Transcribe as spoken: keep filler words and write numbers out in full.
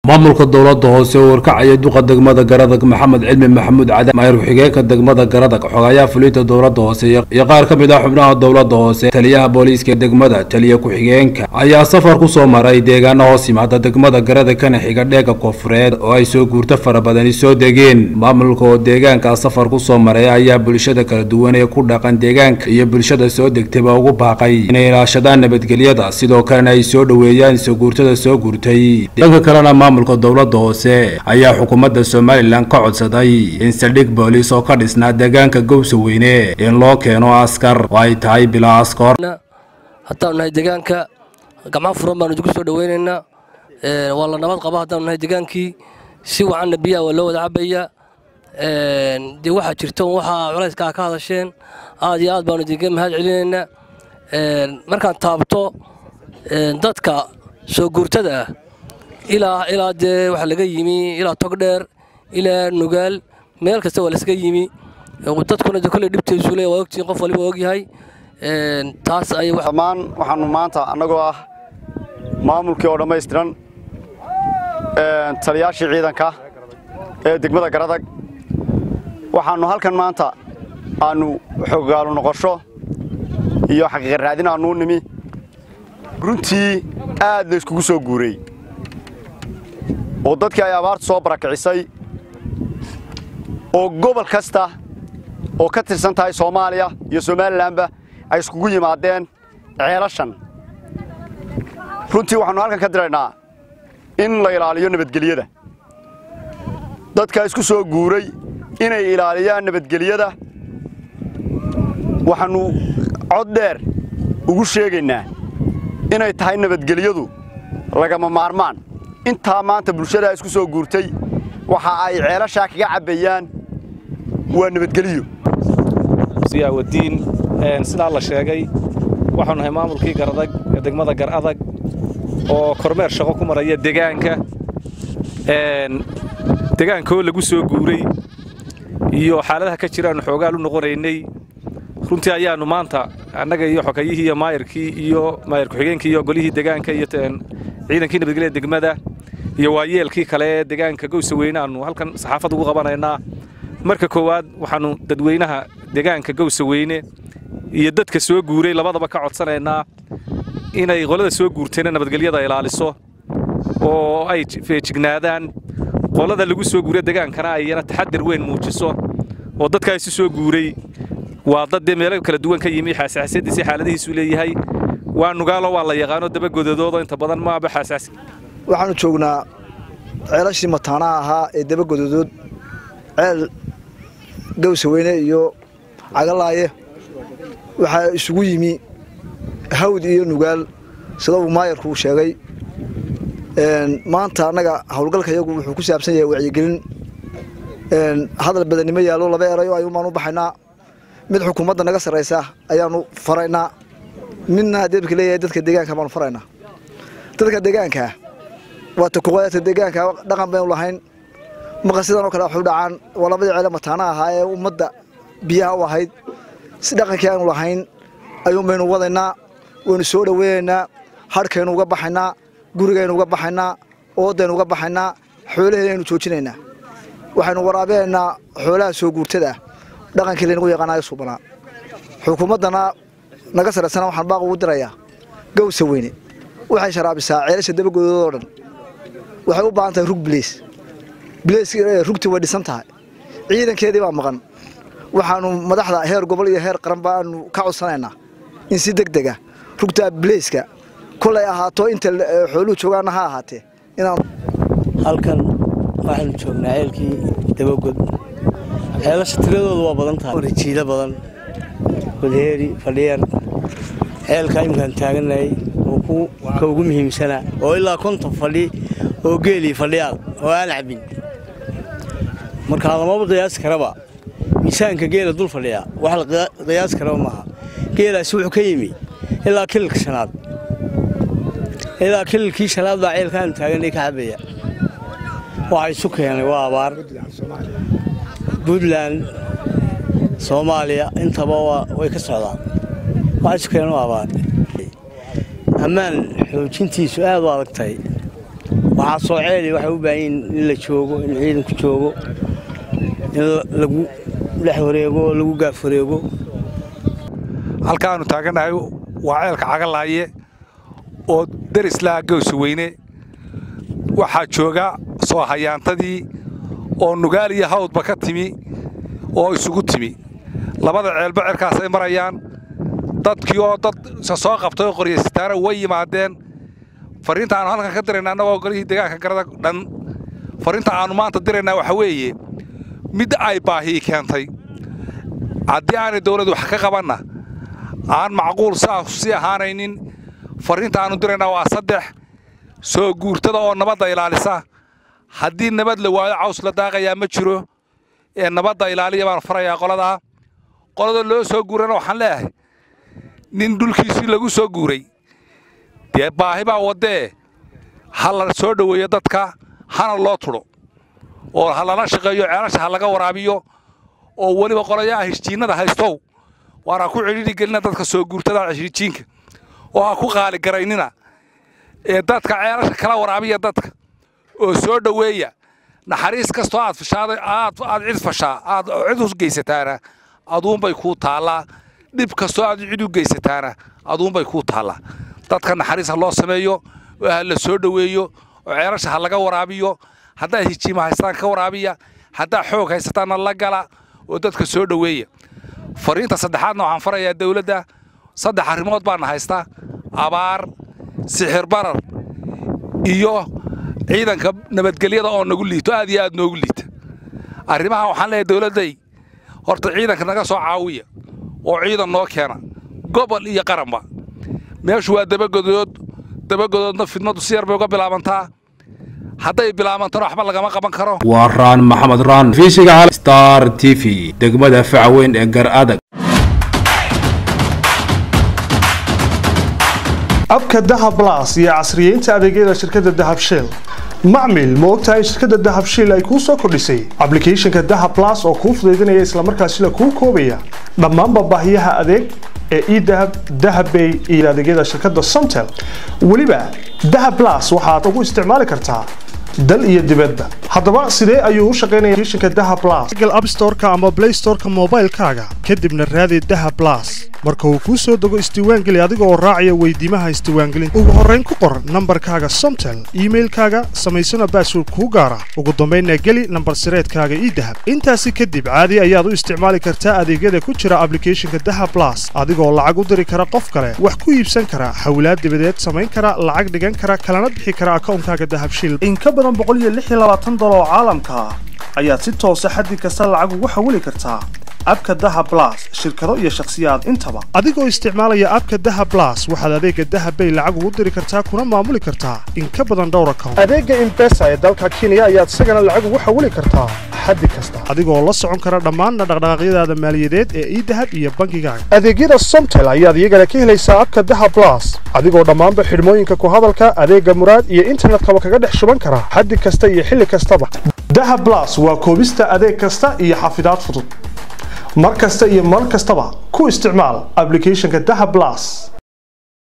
maamulka dawladda hoose oo warkacaya duqa degmada Garadag Maxamed Cilmi Maxamuud Cadan maayir xigeenka degmada Garadag xogayaa fulinta dawladda hoose iyo qaar ka mid ah xubnaha dawladda hoose taliyaha booliiska degmada taliya ku xigeenka ayaa safar ku soo maray deegaano hoos yimaada degmada Garadag kana xiga dheega koonfureed oo ay soo guurta farabadan soo degeen maamulka oo deegaanka safar ku soo maray ayaa bulshada kala duwan ee ku dhaqan deegaanka iyo bulshada soo degtay ugu baaqay inay ilaashadaan nabadgelyada sidoo kalena ay soo dhaweeyaan soo guurtada soo guurtay dhanka kalena maamulka dawladda hoose ayaa xukuumadda Soomaaliland ka codsaday in saldhig booliis oo ka dhisnaa deegaanka Gowsa Weyne in loo keeno askar oo ay tahay bilaa askar haddaan nahay deegaanka gacmo furan baan ugu soo dhaweynaynaa ee wala nabad qaba haddaan nahay deegaankii si wacan biyaha waa loo wada cabaya ee dii waxa jirto waxa culayska ka hadasheen aad iyo aad baan idinka mahad celinaynaa ee markaan taabto dadka soo guurtada إلى إلى ده وحلا جيمي إلى تقدر إلى نقال مالك استوى لسه جيمي وتدخل ده كله دبت السولة وقت ينقف اللي بواجي هاي تاس أي واحد كمان وحنو مانتا أنا جوا maamulka oo dhameystiran ee taliyaashii ciidanka ee degmada Garadag waxaanu halkan maanta aanu xogaalo noqosho iyo xaqiiq raadin aanu nimi runtii aad la isku soo guuray oo dadkii ay abaarta soo barakicisay oo gobol kasta oo ka tirsan tahay Soomaaliya iyo Somalilandba ay isku yimaadeen ceelashan runtii waxaanu halkan ka diraynaa in la ilaaliyo nabadgelyada dadka isku soo guuray inay ilaaliyaan nabadgelyada waxaanu cod dheer ugu sheegaynaa inay tahay nabadgelyadu lagama maarmaan inta maanta bulshada isku soo guurtay waxa ay ceelasha kaga cabayaan waa nabadgelyo siyaa wadiin een sida la sheegay waxaan nahay maamulkii Garadag ee degmada Garadag oo kormeer shaqo ku maraya deegaanka een deegaanka oo lagu soo guuray iyo xaaladaha ka jiraan xoogaal u noqonaynay runtii ayaanu maanta annaga iyo xogayihii iyo maayirkii iyo maayir ku xigeenkii iyo golihii deegaanka iyo ciidankii nabadgelyada degmada iyo waayeelkii kale ee deegaanka Gowsa Weyne aanu halkan saxaafad ugu qabanaynaa marka koowaad waxaanu dadweynaha deegaanka Gowsa Weyne iyo dadka soo guuray labadaba ka codsanaynaa inay qolada soo guurtayna nabadgelyada ilaaliso oo ay feejignaadaan qolada lagu soo guuray deegaankana ayna taxadir weyn muujiso oo dadka ay soo guuray waa dad meel kala duwan ka yimi xasaasiyadiisa xaaladihiisu leeyahay waa nugaalo waa la yaqaan daba godadooda inta badan ma ba xasaas waxaanu joognaa ceelashii mataanaha ahaa ee daba godadood ceel Gowsa Weyne iyo cagalaaye waxa isugu yimi hawd iyo nugaal sida uu maayirku sheegay een maanta anaga hawlgalka iyagu wuxuu ku saabsan yahay wacyigelin een hadal badanimo yaalo laba erayo ay u maanu baxaynaa mid xukuumadda naga sareysa ayaanu faraynaa midna deebka leeyahay dadka deegaanka baan faraynaa dadka deegaanka waa takuwada deegaanka dhaqan baan u lahayn maqasidan oo kale wax u dhacaan walaba ceel mataana ahaa ee ummadda biyaha u ahayd si dhaqankii aan u lahayn ayuu meenu wadaynaa waynu soo dhaweeynaa harkaynu uga baxaynaa gurigaynu uga baxaynaa oodaynu uga baxaynaa xoolaheenu joojinaynaa waxaynu waraabeynaa xoolaha soo guurtada dhaqankii leenu yaqaanayo suubana xukuumadana naga sareysan waxaan baaq ugu dirayaa Gowsa Weyne waxay sharaabisaa ceelasha daba godadooda dhan waxay u baahan tahay rug bliis bliis rugti way dhisan tahay ciidankeedii baa maqan waxaanu madaxda heer gobol iyo heer qaran baan ka codsanaynaa in si degdeg ah rugta bliiska kulay ahaato inta xooluhu joogaan ha ahaatee inaan halkan waxaan joognaa ceelkii daba god ceelasha tiradoodu waa badan tahay warijiida badan wadeeri fadhiyar ceelka imkaan taaganay oo ku ka ugu muhiimsana oo ilaa konton fadhi oo geeli fadhiyaal oo aan cabin marka lama qiyaas karaba miisaanka geela dul fadhiya wax la qiyaas karaba maaha geelaasi wuxuu ka yimi ilaa kilka shanaad ilaa kilkii shanaad baa ceelkaan taaganay ka cabaya waxa isu keenay waa abaar Fadlan Soomaaliya intaba way ka socdaan waxa isu keenay waa abaar amaan xoojintiisu aad u adagtay waxaa soo ceeli waxay u baahan yihiin in la joogo in ciidanku joogo in lagu dhex wareego lagu gaaf wareego halkaanu taaganahay waa ceelka cagalaaye oo daris laa gowsa weyne waxaa jooga soo hayaantadii oo nugaal iyo hawdba ka timi oo isugu timi labada ceelba cirkaas ay marayaan dadkii oo dad soo qabtay oo qoryeysitaana way yimaadeen fariinta aanu halkan ka diraynaa annagoo golihii deegaanka Garadag dhan fariinta aanu maanta diraynaa waxa weeye mid ay baahi keentay haddii aanay dawladdu wax ka qabanna aan macquul si ahaanaynin fariinta aanu diraynaa waa saddex soo guurtada oo nabadda ilaalisa haddii nabad la waayo caws la daaqayaa ma jiro ee nabadda ilaaliya baan farayaa qoladaa qolada loo soo guurana waxaan leeyahay nin dhulkiisii lagu soo guuray dee baahi baa wadee ha la soo dhoweeyo dadka hana loo tudo oo ha lala shaqeeyo ceelasha ha laga waraabiyo oo weliba qolayaha heshiinada haystow waana ku cidhiidhi gelina dadka soo guurtada heshiinka oo ha ku qaali garaynina ee dadka ceelasha kala waraabiya dadka oo soo dhoweeya naxariis kastoo aad fashaaday aad aad cid fashaa aad cid u geysataana aduun bay ku taalaa dib kastoo aad cid u geysataana aduun bay ku taalaa dadka naxariis loo sameeyo oo la soo dhoweeyo oo ceelasha ha laga waraabiyo hadaa heshiima haystaan ka waraabiya hadaa xoog haystaana la gala oo dadka soo dhoweeya fariinta saddexaadna waxaan farayaa dawladda saddex arrimood baan haysta abaar sixir barar iyo ciidanka nabadgelyada oo nagu liito aad iyo aad noogu liita arrimaha waxaan leeyahay dawladday horta ciidanka naga soo caawiya oo ciidan noo keena gobol iyo qaranba meeshu waa dabagodood dabagodoodna fidmadu si yar bay uga bilaabantaa hadday bilaabantana waxba lagama qaban karo waa raan maxamed raan fiisiga star t v degmada facaweyn ee Garadag abka dahab plus iyo casriyeynta adeegyada shirkadda dahab shell macmil ma ogtahay shirkadda dahab shell ay ku soo kordhisay applicationka dahab plus oo kuu fududeynaya isla markaasina kuu koobaya dhammaan baahiyaha adeeg ee idahab dahabbay iyo adeegyada shirkadda Somtel waliba dahab plus waxaad ugu isticmaali kartaa dal iyo dibadda haddaba sidee ayuu u shaqeynayaa applicationka dahab plus Google App Store-ka ama Play Store-ka mobile-kaaga kadibna raadi dahab plus marka uu ku soo dago isdiiwaangeli adiga oo raacaya weydiimaha isdiiwaangelinta ugu horreyn ku qor nambarkaaga Somtel email-kaaga samaysana password ku gaara ugu dambeynna geli nambar sireedkaaga idahab intaasi kadib caadi ayaad u isticmaali kartaa adeegyada ku jira applicationka dahab plus adigoo lacag u diri kara qof kale wax ku iibsan kara xawlaad dibadeed samayn kara lacag dhigan kara kalana bixi kara akoonkaaga dahab shell in ka badan boqol iyo lix iyo labaatan dolar oo caalamka ah ayaad si toos ah xaddi kasta lacag ugu xawili kartaa abka dahab plus shirkado iyo shakhsiyaad intaba adigoo isticmaalaya abka dahab plus waxaad adeega dahab bay lacag ugu diri kartaa kuna maamuli kartaa in ka badan dhowr account adeega M-Pesa ee dalka Kenya ayaad isagana lacag ugu xawili kartaa xaddi kasta adigoo la socon kara dhammaan dhaqdhaqaaqyadaada maaliyadeed ee idahab iyo bangigaaga adeegyada Somtel ayaad iyagana ka helaysaa abka dahab plus adigoo dhammaanba xidhmooyinka ku hadalka adeega muraad iyo internetka kaga dhex shuban kara xaddi kasta iyo xilli kastaba dahab plus waa koobista adeeg kasta iyo xafidaad fudud mar kasta iyo mar kastaba ku isticmaal applicationka dahab plus